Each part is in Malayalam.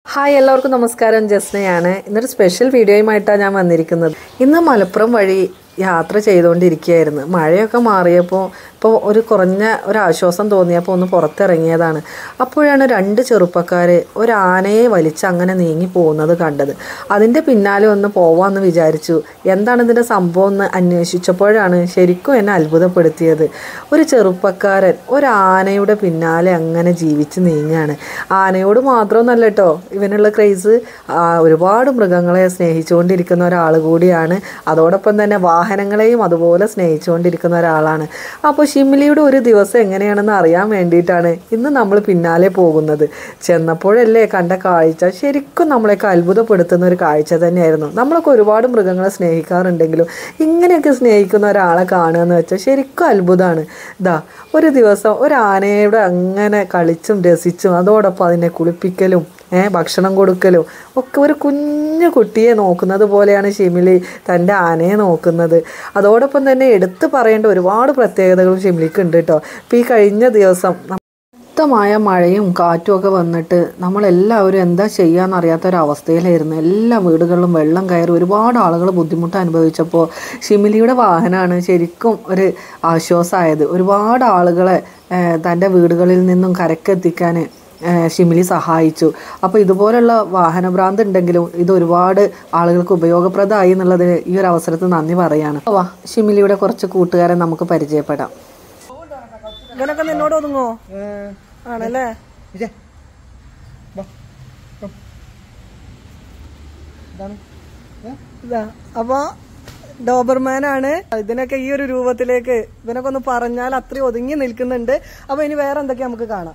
ഹായ് എല്ലാവർക്കും നമസ്കാരം. ജസ്നയാണ്. ഇന്നൊരു സ്പെഷ്യൽ വീഡിയോയുമായിട്ടാണ് ഞാൻ വന്നിരിക്കുന്നത്. ഇന്ന് മലപ്പുറം വഴി യാത്ര ചെയ്തുകൊണ്ടിരിക്കുകയായിരുന്നു. മഴയൊക്കെ മാറിയപ്പോൾ ഇപ്പോൾ കുറഞ്ഞ ഒരാശ്വാസം തോന്നിയപ്പോൾ ഒന്ന് പുറത്തിറങ്ങിയതാണ്. അപ്പോഴാണ് രണ്ട് ചെറുപ്പക്കാർ ഒരു ആനയെ വലിച്ച് അങ്ങനെ നീങ്ങി പോകുന്നത് കണ്ടത്. അതിൻ്റെ പിന്നാലെ ഒന്ന് പോവാമെന്ന് വിചാരിച്ചു. എന്താണ് ഇതിൻ്റെ സംഭവം എന്ന് അന്വേഷിച്ചപ്പോഴാണ് ശരിക്കും എന്നെ അത്ഭുതപ്പെടുത്തിയത്. ഒരു ചെറുപ്പക്കാരൻ ഒരു ആനയുടെ പിന്നാലെ അങ്ങനെ ജീവിച്ച് നീങ്ങുകയാണ്. ആനയോട് മാത്രമൊന്നല്ല കേട്ടോ ഇവനുള്ള ക്രേസ്. ഒരുപാട് മൃഗങ്ങളെ സ്നേഹിച്ചുകൊണ്ടിരിക്കുന്ന ഒരാൾ കൂടിയാണ്. അതോടൊപ്പം തന്നെ വാഹനങ്ങളെയും അതുപോലെ സ്നേഹിച്ചുകൊണ്ടിരിക്കുന്ന ഒരാളാണ്. അപ്പോൾ ഷിംലിയുടെ ഒരു ദിവസം എങ്ങനെയാണെന്ന് അറിയാൻ വേണ്ടിയിട്ടാണ് ഇന്ന് നമ്മൾ പിന്നാലെ പോകുന്നത്. ചെന്നപ്പോഴല്ലേ കണ്ട കാഴ്ച ശരിക്കും നമ്മളെയൊക്കെ അത്ഭുതപ്പെടുത്തുന്ന ഒരു കാഴ്ച തന്നെയായിരുന്നു. നമ്മളൊക്കെ ഒരുപാട് മൃഗങ്ങളെ സ്നേഹിക്കാറുണ്ടെങ്കിലും ഇങ്ങനെയൊക്കെ സ്നേഹിക്കുന്ന ഒരാളെ കാണുക എന്ന് വെച്ചാൽ ശരിക്കും അത്ഭുതമാണ്. ഒരു ദിവസം ഒരു ആനയുടെ അങ്ങനെ കളിച്ചും രസിച്ചും അതോടൊപ്പം അതിനെ കുളിപ്പിക്കലും ഭക്ഷണം കൊടുക്കലും ഒക്കെ ഒരു കുഞ്ഞു കുട്ടിയെ നോക്കുന്നത് പോലെയാണ് ഷിംലി തൻ്റെ ആനയെ നോക്കുന്നത്. അതോടൊപ്പം തന്നെ എടുത്തു പറയേണ്ട ഒരുപാട് പ്രത്യേകതകളും ഷിംലിക്ക് ഉണ്ട് കേട്ടോ. ഇപ്പോൾ ഈ കഴിഞ്ഞ ദിവസം ശക്തമായ മഴയും കാറ്റും ഒക്കെ വന്നിട്ട് നമ്മളെല്ലാവരും എന്താ ചെയ്യാന്നറിയാത്തൊരവസ്ഥയിലായിരുന്നു. എല്ലാ വീടുകളിലും വെള്ളം കയറി ഒരുപാട് ആളുകൾ ബുദ്ധിമുട്ട് അനുഭവിച്ചപ്പോൾ ഷിംലിയുടെ വാഹനമാണ് ശരിക്കും ഒരു ആശ്വാസമായത്. ഒരുപാട് ആളുകളെ തൻ്റെ വീടുകളിൽ നിന്നും കരക്കെത്തിക്കാൻ ഷിംലി സഹായിച്ചു. അപ്പോൾ ഇതുപോലുള്ള വാഹനഭ്രാന്ത് ഉണ്ടെങ്കിലും ഇത് ഒരുപാട് ആളുകൾക്ക് ഉപയോഗപ്രദമായി എന്നുള്ളതിന് ഈ ഒരു അവസരത്തിൽ നന്ദി പറയാണ്. ഷിംലിയുടെ കുറച്ച് കൂട്ടുകാരെ നമുക്ക് പരിചയപ്പെടാം. ഇവനൊക്കെ നിന്നോട് ഒതുങ്ങോ? ആണല്ലേ. അപ്പൊ ഡോബർമാനാണ്. ഇതിനൊക്കെ ഈ ഒരു രൂപത്തിലേക്ക് ഇവനൊക്കെ ഒന്ന് പറഞ്ഞാൽ അത്രയും ഒതുങ്ങി നിൽക്കുന്നുണ്ട്. അപ്പൊ ഇനി വേറെ എന്തൊക്കെയാ നമുക്ക് കാണാം.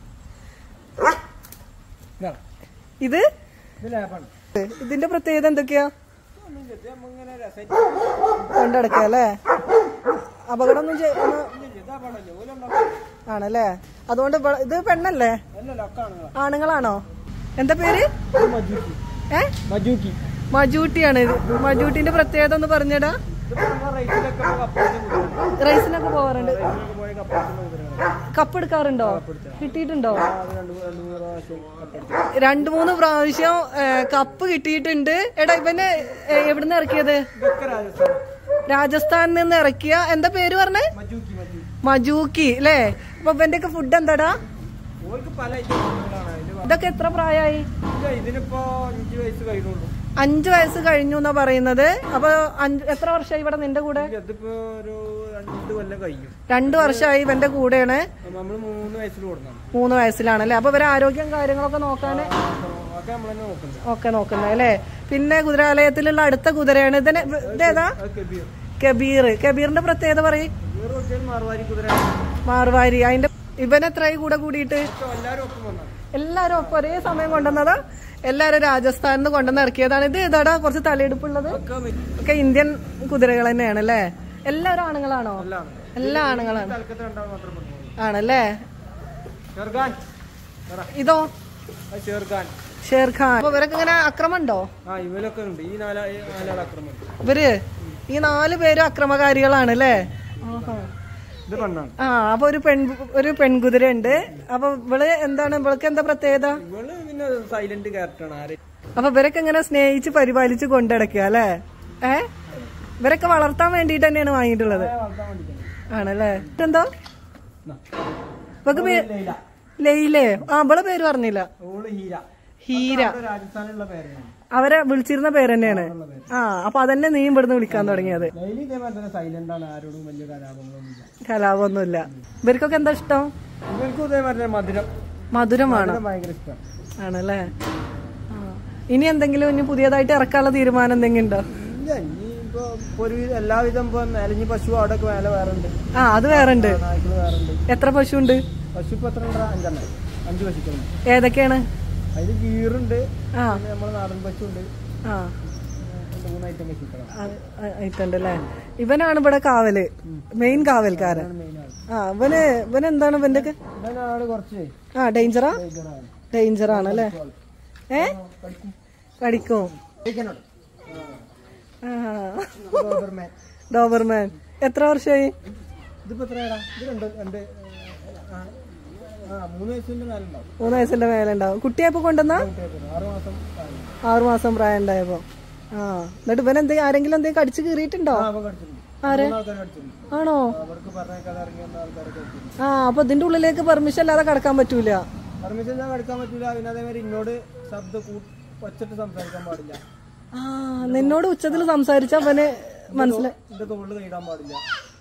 ഇത് ഇതിന്റെ പ്രത്യേകത എന്തൊക്കെയാ? കൊണ്ടടക്കുക അല്ലേ? അപകടമൊന്നും ആണല്ലേ. അതുകൊണ്ട് ഇത് പെണ്ണല്ലേ? ആണുങ്ങളാണോ? എന്താ പേര്? മജൂട്ടിയാണ്. മജൂട്ടിന്റെ പ്രത്യേകത ഒന്ന് പറഞ്ഞടാ. റൈസിനൊക്കെ പോവാറുണ്ട്. കപ്പ് എടുക്കാറുണ്ടോ? കിട്ടിയിട്ടുണ്ടോ? 2-3 പ്രാവശ്യം കപ്പ് കിട്ടിയിട്ടുണ്ട്. എടാ ഇവന് എവിടുന്ന് ഇറക്കിയത്? രാജസ്ഥാനിൽ നിന്ന് ഇറക്കിയ. എന്താ പേര് പറഞ്ഞേ? മജൂക്കി അല്ലേ? അപ്പൊ ഇവന്റെ ഒക്കെ ഫുഡ് എന്താടാ? ഇതൊക്കെ എത്ര പ്രായമായി? 5 വയസ്സ് കഴിഞ്ഞു എന്നാ പറയുന്നത്. അപ്പൊ എത്ര വർഷമായി ഇവിടെ നിന്റെ കൂടെ? 2 വർഷമായി ഇവന്റെ കൂടെയാണ്. 3 വയസ്സിലാണല്ലേ. അപ്പൊ ഇവരെ ആരോഗ്യം കാര്യങ്ങളൊക്കെ നോക്കാന് ഒക്കെ നോക്കുന്നത് അല്ലേ? പിന്നെ കുതിരാലയത്തിലുള്ള അടുത്ത കുതിരയാണ്. ഇതേതാ? കബീർ. കബീറിന്റെ പ്രത്യേകത പറയും. മാർവാരി. അതിന്റെ ഇവനെത്രയായി കൂടെ കൂടിയിട്ട്? എല്ലാരും ഒപ്പം ഒരേ സമയം കൊണ്ടുവന്നതാ. എല്ലാരും രാജസ്ഥാനിൽ നിന്ന് കൊണ്ടുവന്ന് ഇറക്കിയതാണ്. ഇത് ഏതാടാ കുറച്ച് തലയെടുപ്പുള്ളത്? ഒക്കെ ഇന്ത്യൻ കുതിരകൾ തന്നെയാണ് അല്ലേ? എല്ലാവരും ആണുങ്ങളാണോ? എല്ലാ ആണുങ്ങളാണ് ആണല്ലേ. ഇതോ? ഷേർഖാൻ. അപ്പൊ ഇവരൊക്കെ ഇങ്ങനെ അക്രമം ഉണ്ടോ? ഇവര് ഈ 4 പേരും അക്രമകാരികളാണ് അല്ലേ? അപ്പൊ ഒരു പെൺകുതിര ഉണ്ട്. അപ്പൊ ഇവള് എന്താണ്? ഇവൾക്ക് എന്താ പ്രത്യേകത? സൈലന്റ് ക്യാരക്ടറാണ്. അപ്പൊ ഇവരൊക്കെ ഇങ്ങനെ സ്നേഹിച്ച് പരിപാലിച്ച് കൊണ്ടടക്കുക അല്ലേ? ഇവരൊക്കെ വളർത്താൻ വേണ്ടിട്ട് തന്നെയാണ് വാങ്ങിയിട്ടുള്ളത് ആണല്ലേ. എന്തോ ഇവക്ക് ലൈലേ? ഇവളെ പേര് പറഞ്ഞില്ല. ഹീര. അവരെ വിളിച്ചിരുന്ന പേര് തന്നെയാണ്. അപ്പൊ അതന്നെ നീ ഇവിടുന്ന് വിളിക്കാൻ തുടങ്ങിയത്. കലാപമൊന്നുമില്ല. ഇവർക്കൊക്കെ എന്താ ഇഷ്ടം? മധുരമാണ്. ആണല്ലേ. ഇനി എന്തെങ്കിലും ഇനി പുതിയതായിട്ട് ഇറക്കാനുള്ള തീരുമാനം എന്തെങ്കിലും ഉണ്ടോ? എല്ലാവിധം പശു അവിടെ വേറെ ഉണ്ട്. അത് വേറെ ഉണ്ട്. എത്ര പശു ഉണ്ട്? പശു 5 പശുക്കളുണ്ട്. ഏതൊക്കെയാണ്? അതില് ഗീറുണ്ട്, നമ്മളെ നാടൻ പശു ഉണ്ട്. 3 ഐറ്റം ഐറ്റം അല്ലേ? ഇവനാണ് ഇവിടെ കാവല്, മെയിൻ കാവൽക്കാരൻ. ഇവനെന്താണ് ഇവന്റെ കുറച്ച് ഡേഞ്ചറാ? ഡേഞ്ചറാണല്ലേ? കടിക്കും. ഡോബർമാൻ. എത്ര വർഷമായി? ഇതിപ്പോ എത്രയാടാ? ഇത് 3 വയസ്സിന്റെ മേലെ ഉണ്ടാവും. 3 വയസ്സിന്റെ മേലെ ഉണ്ടാവും. കുട്ടിയപ്പോ കൊണ്ടുവന്ന 6 മാസം പ്രായം ഉണ്ടായപ്പോ. ആ എന്നിട്ട് ഇവൻ ആരെങ്കിലും എന്തെങ്കിലും കടിച്ചു കീറിയിട്ടുണ്ടോ? ആരെ ആണോ? ആ അപ്പൊ ഇതിന്റെ ഉള്ളിലേക്ക് പെർമിഷൻ അല്ലാതെ കടക്കാൻ പറ്റൂല. പെർമിഷൻ കടക്കാൻ പറ്റൂല. പിന്നെ അതേമാതിരി എന്നോട് ശബ്ദം ഒച്ചിട്ട് സംസാരിക്കാൻ പാടില്ല. ആ നിന്നോട് ഉച്ചത്തിൽ സംസാരിച്ച അവന് മനസ്സിലായി. എന്റെ തോളിൽ കൈയിടാൻ പാടില്ല.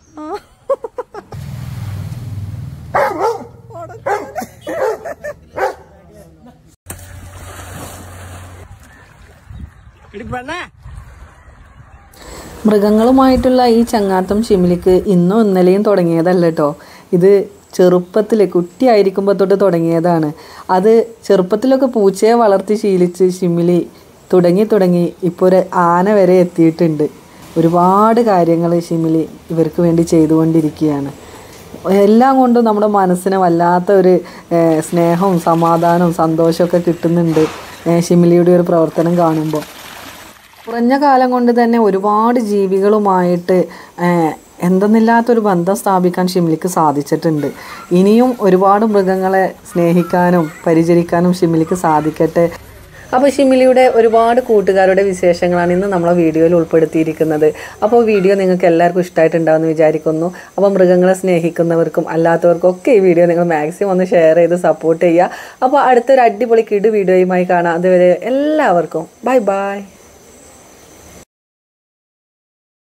മൃഗങ്ങളുമായിട്ടുള്ള ഈ ചങ്ങാത്തം ഷിമിലിക്ക് ഇന്നും ഇന്നലെയും തുടങ്ങിയതല്ല കേട്ടോ. ഇത് ചെറുപ്പത്തിൽ കുട്ടിയായിരിക്കുമ്പോൾ തൊട്ട് തുടങ്ങിയതാണ്. അത് ചെറുപ്പത്തിലൊക്കെ പൂച്ചയെ വളർത്തി ശീലിച്ച് ഷിമിലി തുടങ്ങി ഇപ്പോൾ ഒരു ആന വരെ എത്തിയിട്ടുണ്ട്. ഒരുപാട് കാര്യങ്ങൾ ഷിമിലി ഇവർക്ക് വേണ്ടി ചെയ്തുകൊണ്ടിരിക്കുകയാണ്. എല്ലാം കൊണ്ടും നമ്മുടെ മനസ്സിന് വല്ലാത്ത ഒരു സ്നേഹവും സമാധാനവും സന്തോഷമൊക്കെ കിട്ടുന്നുണ്ട് ഷിമിലിയുടെ ഒരു പ്രവർത്തനം കാണുമ്പോൾ. കുറഞ്ഞ കാലം കൊണ്ട് തന്നെ ഒരുപാട് ജീവികളുമായിട്ട് എന്തെന്നില്ലാത്തൊരു ബന്ധം സ്ഥാപിക്കാൻ ഷിമിലിക്ക് സാധിച്ചിട്ടുണ്ട്. ഇനിയും ഒരുപാട് മൃഗങ്ങളെ സ്നേഹിക്കാനും പരിചരിക്കാനും ഷിമിലിക്ക് സാധിക്കട്ടെ. അപ്പോൾ ഷിമിലിയുടെ ഒരുപാട് കൂട്ടുകാരുടെ വിശേഷങ്ങളാണ് ഇന്ന് നമ്മളെ വീഡിയോയിൽ ഉൾപ്പെടുത്തിയിരിക്കുന്നത്. അപ്പോൾ വീഡിയോ നിങ്ങൾക്ക് എല്ലാവർക്കും ഇഷ്ടമായിട്ടുണ്ടാവുമെന്ന് വിചാരിക്കുന്നു. അപ്പോൾ മൃഗങ്ങളെ സ്നേഹിക്കുന്നവർക്കും അല്ലാത്തവർക്കും ഒക്കെ ഈ വീഡിയോ നിങ്ങൾ മാക്സിമം ഒന്ന് ഷെയർ ചെയ്ത് സപ്പോർട്ട് ചെയ്യുക. അപ്പോൾ അടുത്തൊരു അടിപൊളി കിടു വീഡിയോയുമായി കാണാം. അതുവരെ എല്ലാവർക്കും ബൈ ബൈ.